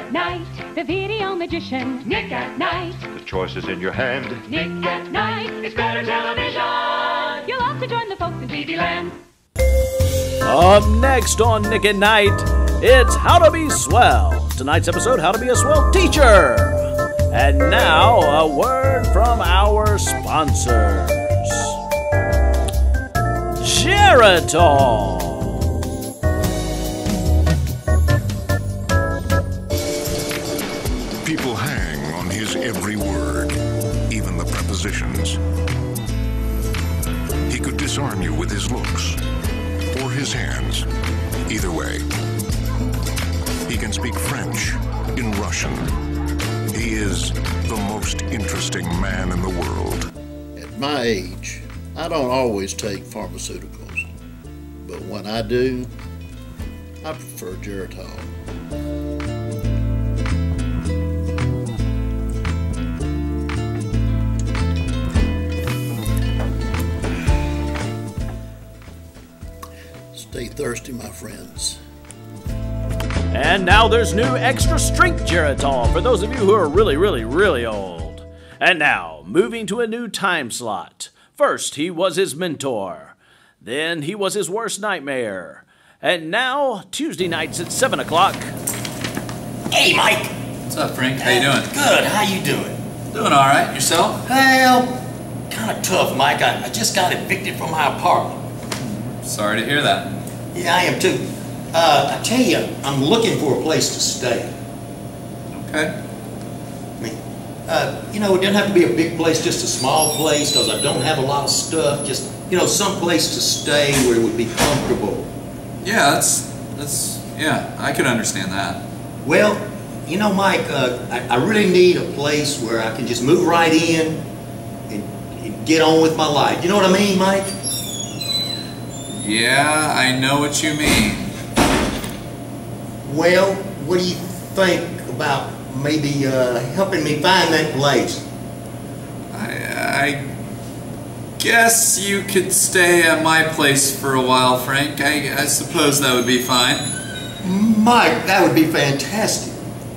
at Nite, the video magician. Nick at Nite. The choice is in your hand. Nick at Nite, it's better television. You'll have to join the folks in TV land. Up next on Nick at Nite, it's How to Be Swell. Tonight's episode, How to Be a Swell Teacher. And now, a word from our sponsors. Geritol. People hang on his every word, even the prepositions. He could disarm you with his looks or his hands. Either way. He can speak French in Russian. He is the most interesting man in the world. At my age, I don't always take pharmaceuticals, but when I do, I prefer Geritol. Stay thirsty, my friends. And now there's new extra strength Geritol for those of you who are really old. And now, moving to a new time slot. First, he was his mentor. Then, he was his worst nightmare. And now, Tuesday nights at 7 o'clock. Hey, Mike. What's up, Frank? How you doing? Good. How you doing? Doing all right. Yourself? Well, kind of tough, Mike. I just got evicted from my apartment. Sorry to hear that. Yeah, I am too. I tell you, I'm looking for a place to stay. Okay. I mean, you know, it doesn't have to be a big place, just a small place, because I don't have a lot of stuff. Just, you know, some place to stay where it would be comfortable. Yeah, yeah, I could understand that. Well, you know, Mike, I really need a place where I can just move right in and get on with my life. You know what I mean, Mike? Yeah, I know what you mean. Well, what do you think about maybe helping me find that place? I guess you could stay at my place for a while, Frank. I suppose that would be fine. Mike, that would be fantastic.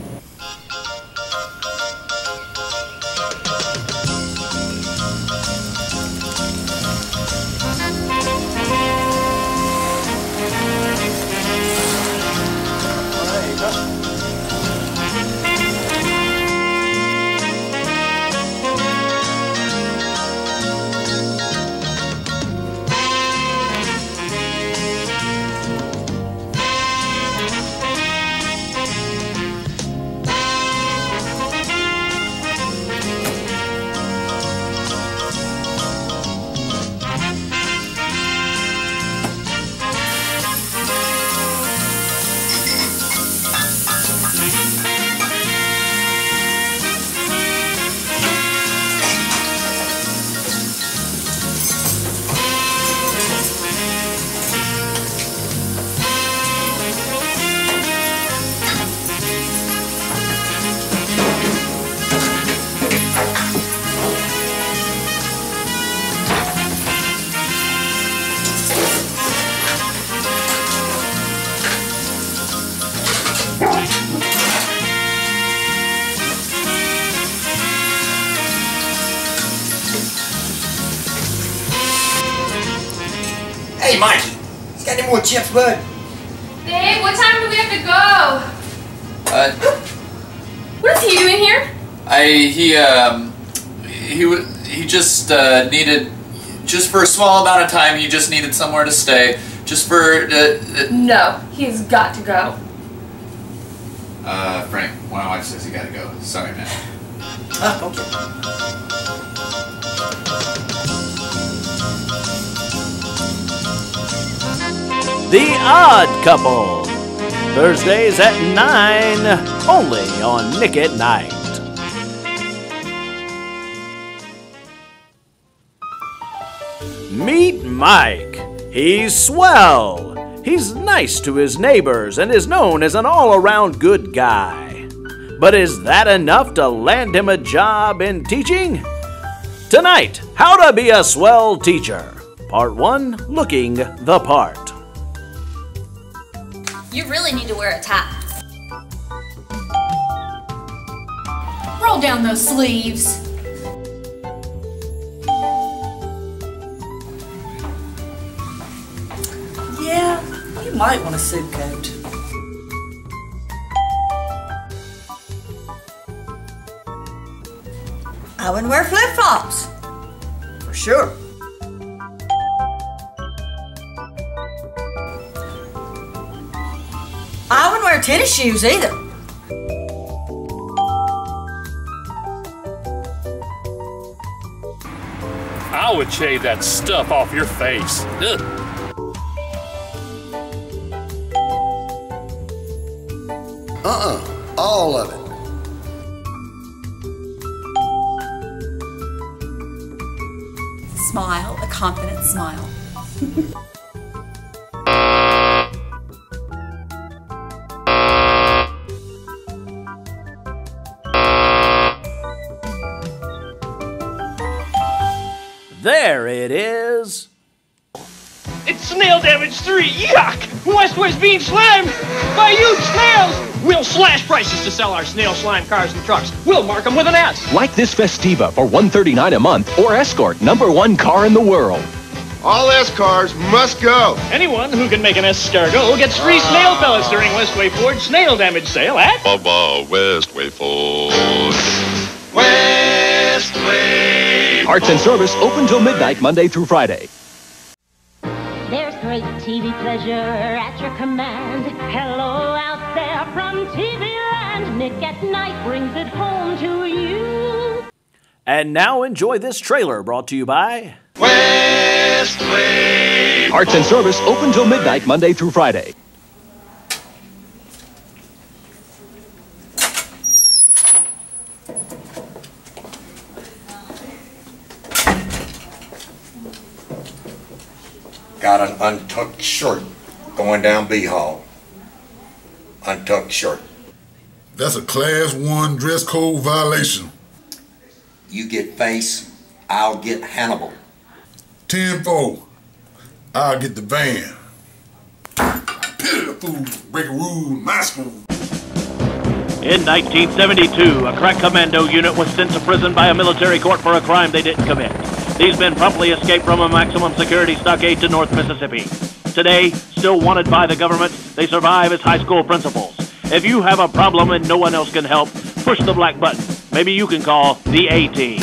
Hey, Mikey, you got any more chips, bud? Babe, what time do we have to go? What is he doing here? He just needed, just for a small amount of time, he just needed somewhere to stay. Just for, No, he's got to go. Frank, my wife says you gotta go. Sorry, man. Okay. The Odd Couple. Thursdays at 9, only on Nick at Nite. Meet Mike. He's swell. He's nice to his neighbors and is known as an all-around good guy. But is that enough to land him a job in teaching? Tonight, How to Be a Swell Teacher. Part 1, Looking the Part. You really need to wear a tie. Roll down those sleeves. Yeah, you might want a suit coat. I wouldn't wear flip-flops. For sure. I wouldn't wear tennis shoes either. I would shave that stuff off your face. Ugh. All of it. Smile, a confident smile. There it is. It's Snail Damage 3, yuck! Westward's being slammed by huge snails! We'll slash prices to sell our snail slime cars and trucks. We'll mark them with an S. Like this Festiva for $139 a month or Escort, #1 car in the world. All S cars must go. Anyone who can make an escargot gets free snail pellets during Westway Ford's Snail Damage sale at Westway Ford. Westway. Parts and service open till midnight Monday through Friday. There's great TV pleasure at your command. Hello out there from TV Land. Nick at Night brings it home to you. And now enjoy this trailer brought to you by Westway. Parts and service open till midnight Monday through Friday. Got an untucked shirt going down B Hall. Untucked shirt. That's a Class 1 dress code violation. You get Face, I'll get Hannibal. 10-4. I'll get the van. Pitiful, break a rule, my school. In 1972, a crack commando unit was sent to prison by a military court for a crime they didn't commit. These men promptly escaped from a maximum security stockade to North Mississippi. Today, still wanted by the government, they survive as high school principals. If you have a problem and no one else can help, push the black button. Maybe you can call the A-Team.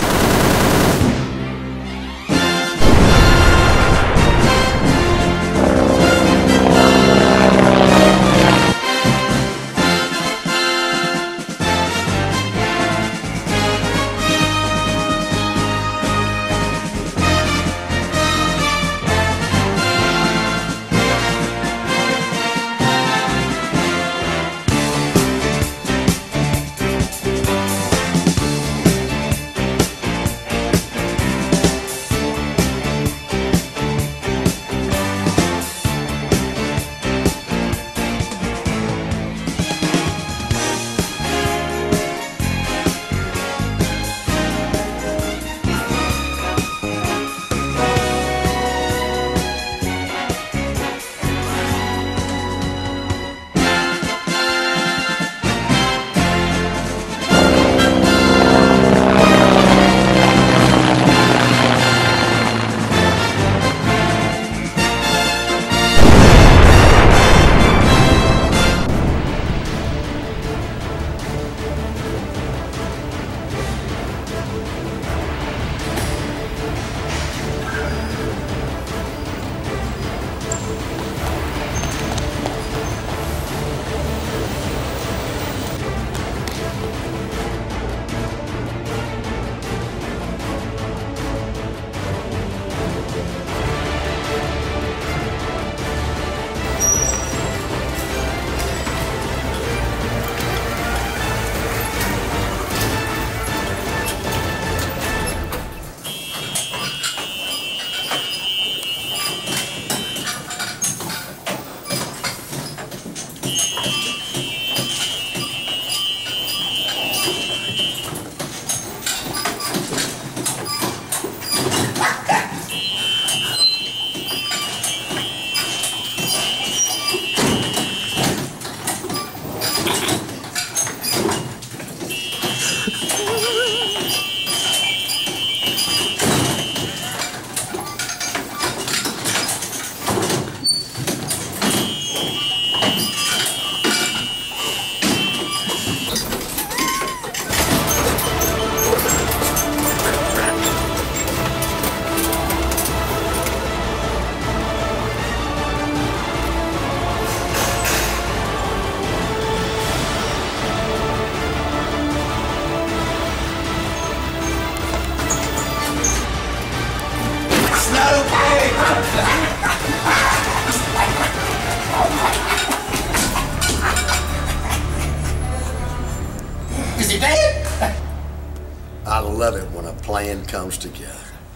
love it when a plan comes together.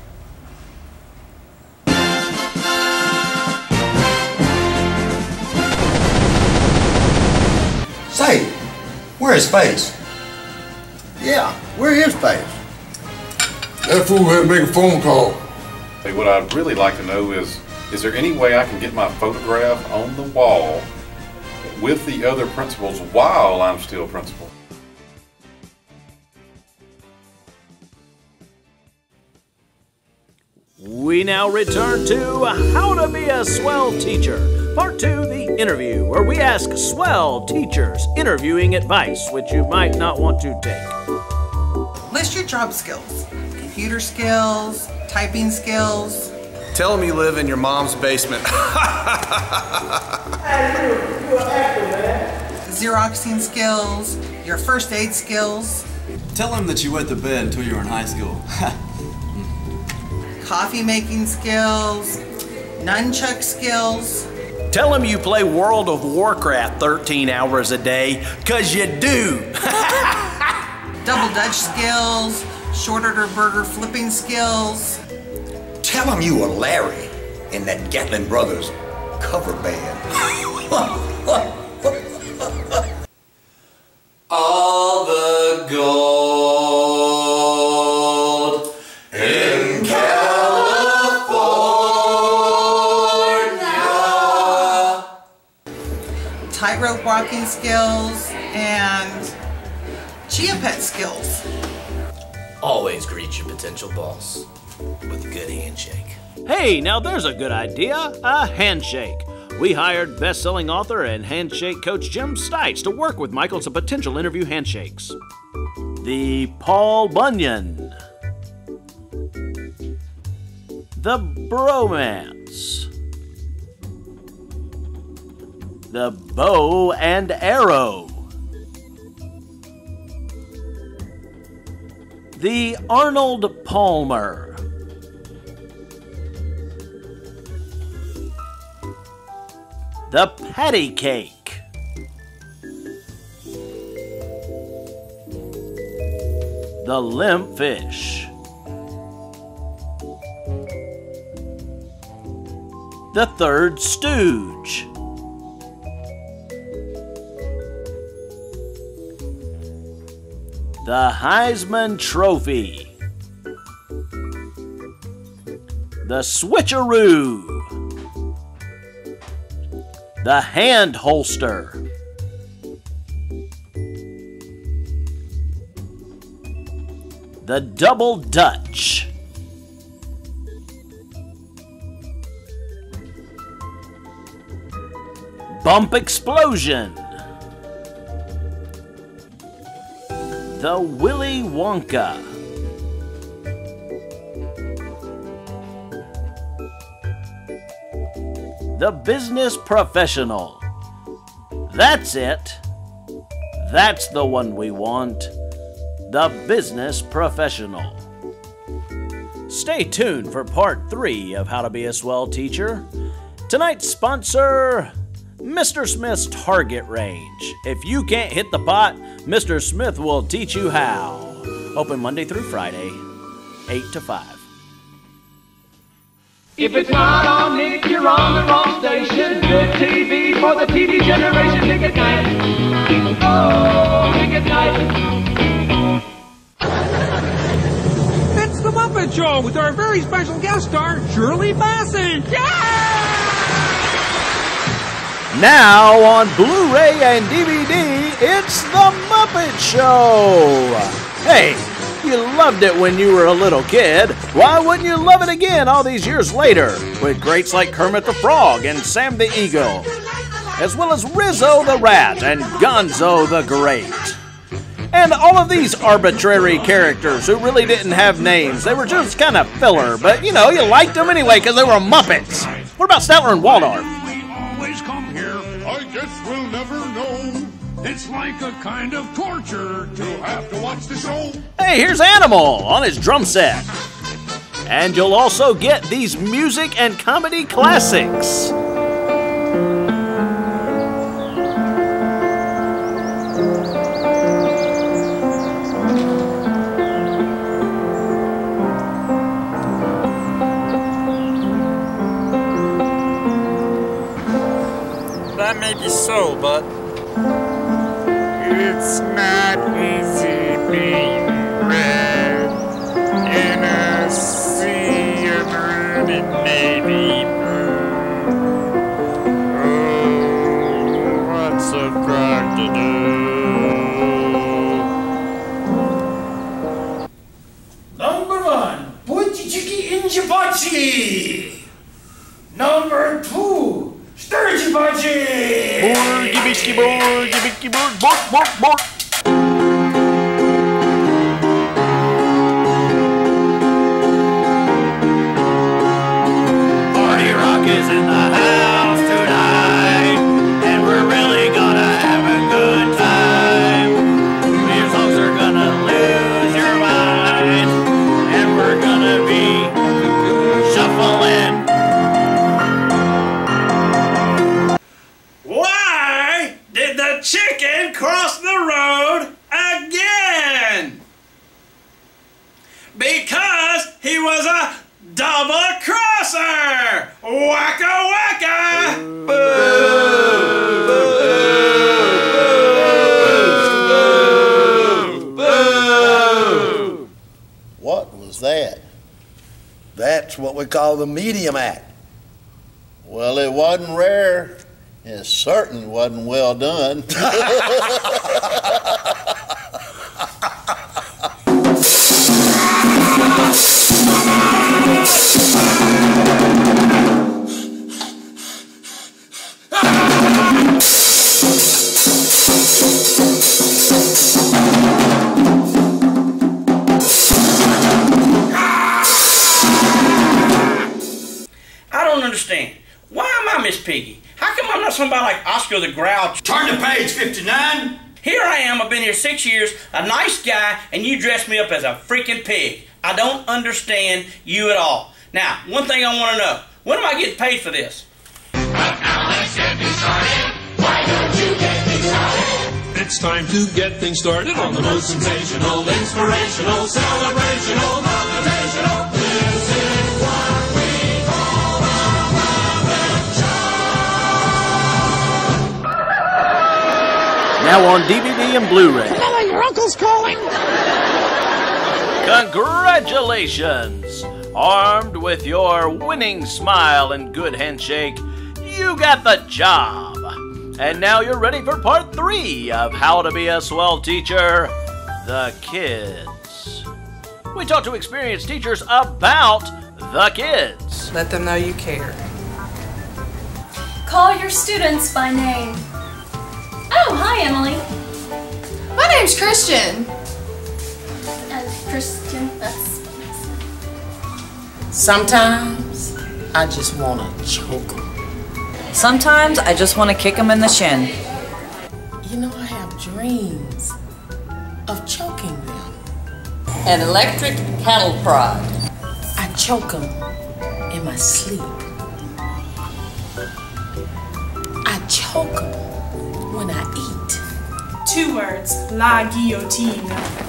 Say, where is Face? Yeah, where is Face? That fool had to make a phone call. Hey, what I'd really like to know is there any way I can get my photograph on the wall with the other principals while I'm still principal? We now return to How to Be a Swell Teacher, Part 2, the interview, where we ask swell teachers interviewing advice, which you might not want to take. List your job skills. Computer skills, typing skills. Tell them you live in your mom's basement. Xeroxing skills, your first aid skills. Tell them that you went to bed until you were in high school. Coffee making skills, nunchuck skills. Tell them you play World of Warcraft 13 hours a day, 'cause you do. Double Dutch skills, short order burger flipping skills. Tell them you were Larry in that Gatlin Brothers cover band. All the gold in California. Tightrope walking skills and chia pet skills. Always greet your potential boss with a good handshake. Hey, now there's a good idea, a handshake. We hired best-selling author and handshake coach Jim Stites to work with Michael on some potential interview handshakes. The Paul Bunyan. The Bromance. The Bow and Arrow. The Arnold Palmer. The Patty Cake. The Limp Fish. The Third Stooge. The Heisman Trophy. The Switcheroo. The Hand Holster. The Double Dutch. Bump Explosion. The Willy Wonka. The Business Professional. That's it. That's the one we want. The Business Professional. Stay tuned for part 3 of How to Be a Swell Teacher. Tonight's sponsor, Mr. Smith's Target Range. If you can't hit the pot, Mr. Smith will teach you how. Open Monday through Friday, 8 to 5. If it's not on Nick, you're on the wrong station. Good TV for the TV generation. Nick at Night. Oh, Nick at Night. It's the Muppet Show with our very special guest star, Shirley Bassey. Yeah! Now on Blu-ray and DVD, it's The Muppet Show. Hey, you loved it when you were a little kid. Why wouldn't you love it again all these years later? With greats like Kermit the Frog and Sam the Eagle, as well as Rizzo the Rat and Gonzo the Great. And all of these arbitrary characters who really didn't have names. They were just kind of filler, but you know, you liked them anyway because they were Muppets. What about Statler and Waldorf? Always come here. I guess we'll never know. It's like a kind of torture to have to watch the show. Hey, here's Animal on his drum set. And you'll also get these music and comedy classics. butt. It's not easy being red in a sea of rooted navy blue. Oh, what's a frog to do? Number 1, Puchichiki Injibachi. Number 2, Sturgibachi. Borgy bicky borgy bicky borg, bork, bork, bork. Party rock is in the house tonight, and we're really gonna have a good time. Your songs are gonna lose your mind, and we're gonna be shuffling. Why did the chicken cross the road again? Because he was a double crosser! Waka waka! What was that? That's what we call the medium act. Well, it wasn't rare. It certainly wasn't well done. I don't understand. Why am I Miss Piggy? How come I'm not somebody like Oscar the Grouch? Turn to page 59. Here I am, I've been here 6 years, a nice guy, and you dress me up as a freaking pig. I don't understand you at all. Now, one thing I want to know, when am I getting paid for this? It's time to get things started on the most sensational, inspirational, celebrational, motivational. This is what we call the Wombat Show. Now on DVD and Blu-ray. Hello, your uncle's calling. Congratulations! Armed with your winning smile and good handshake, you got the job. And now you're ready for part 3 of How to Be a Swell Teacher, The Kids. We talk to experienced teachers about the kids. Let them know you care. Call your students by name. Oh, hi, Emily. My name's Christian. Christian, that's nice. Sometimes I just want to choke them. Sometimes I just want to kick them in the shin. You know, I have dreams of choking them. An electric cattle prod. I choke them in my sleep. I choke them when I eat. 2 words, la guillotine.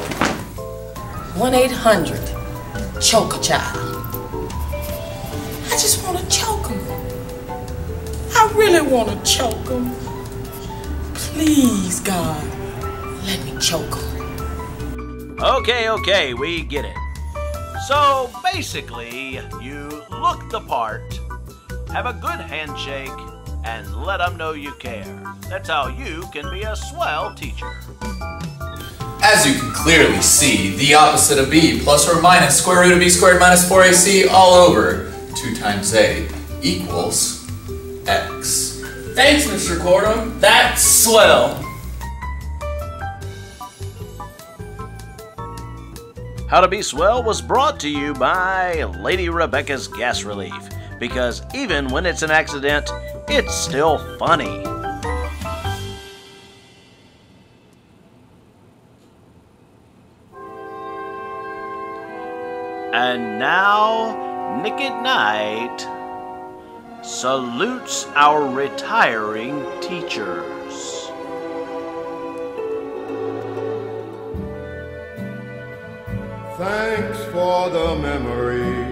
1-800-CHOKE-A-CHILD. I just want to choke them. I really want to choke them. Please, God, let me choke them. Okay, we get it. So basically, you look the part, have a good handshake, and let them know you care. That's how you can be a swell teacher. As you can clearly see, the opposite of b plus or minus square root of b squared minus 4ac all over 2 times a equals x. Thanks, Mr. Cordum. That's swell. How to Be Swell was brought to you by Lady Rebecca's Gas Relief, because even when it's an accident, it's still funny. And now, Nick at Night salutes our retiring teachers. Thanks for the memory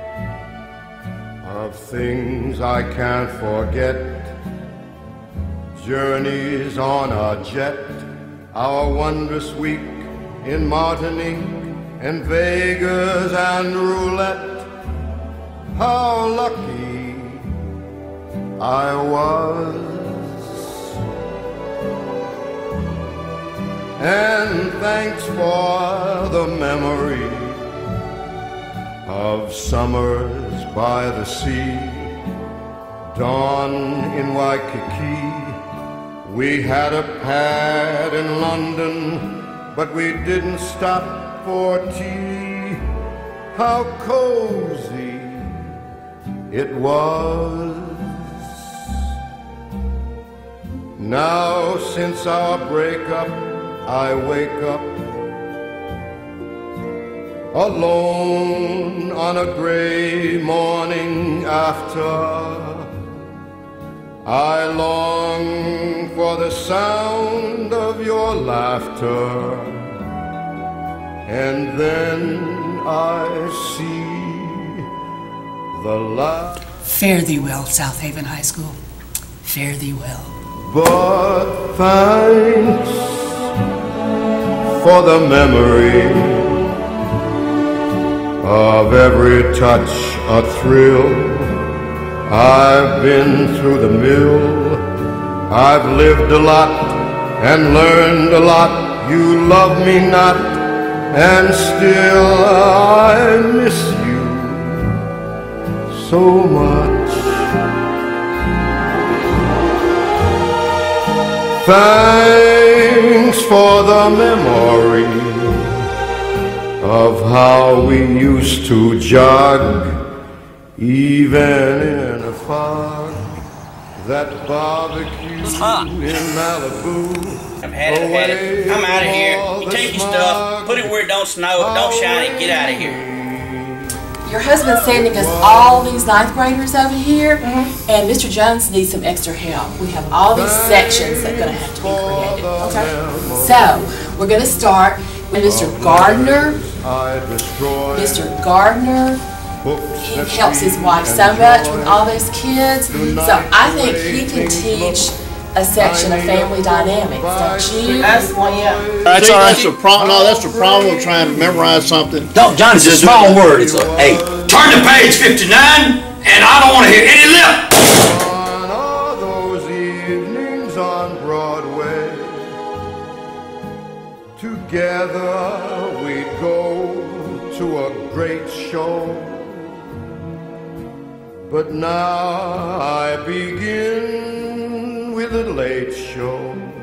of things I can't forget. journeys on our jet, our wondrous week in Martinique and Vegas and roulette. How lucky I was, and thanks for the memory of summers by the sea, dawn in Waikiki. We had a pad in London, but we didn't stop for tea. How cozy it was. Now since our breakup, I wake up alone on a gray morning after. I long for the sound of your laughter, and then I see the light. Fare thee well, Southaven High School. Fare thee well. But thanks for the memory of every touch a thrill. I've been through the mill, I've lived a lot and learned a lot. You love me not, and still I miss you so much. Thanks for the memory of how we used to jog, even in a fog, that barbecue in Malibu. I've had it. I'm out of here. You take your stuff, put it where it don't snow, it don't shine, and get out of here. Your husband's sending us all these ninth graders over here, and Mr. Jones needs some extra help. We have all these sections that are going to have to be created. Okay. So, we're going to start with Mr. Gardner. Mr. Gardner, he helps his wife so much with all those kids. So I think he can teach a section of family dynamics, don't you? That's one, yeah. That's all right. That's the problem. No, that's the problem with trying to memorize something. No, John, it's a small word. It's a hey. Turn to page 59, and I don't want to hear any lip. On all those evenings on Broadway, together we'd go to a great show. But now I begin with a late show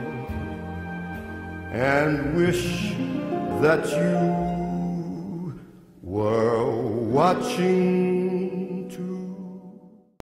and wish that you were watching